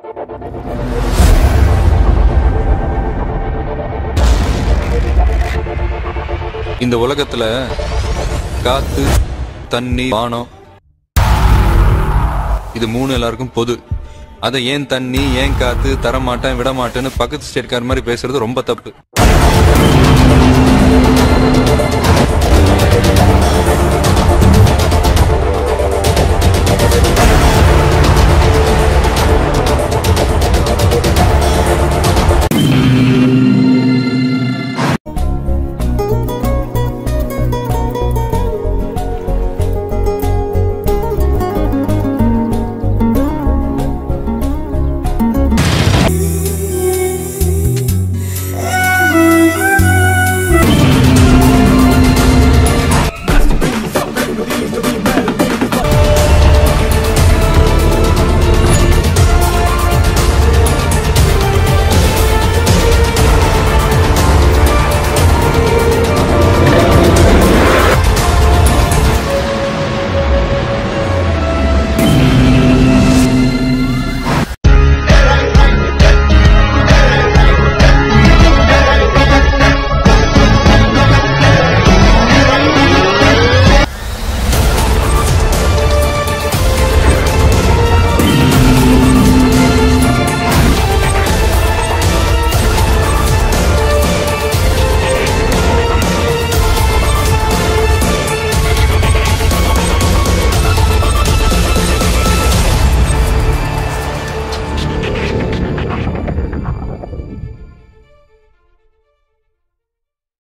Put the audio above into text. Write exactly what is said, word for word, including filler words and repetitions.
இந்த உலகத்துல காத்து, தண்ணி, வானம் இது மூணு எல்லாருக்கும் பொது. அதை ஏன் தண்ணி, ஏன் காத்து தரமாட்டேன் விட மாட்டேன்னு பக்கத்து ஸ்டேட்கார மாதிரி பேசுறது ரொம்ப தப்பு.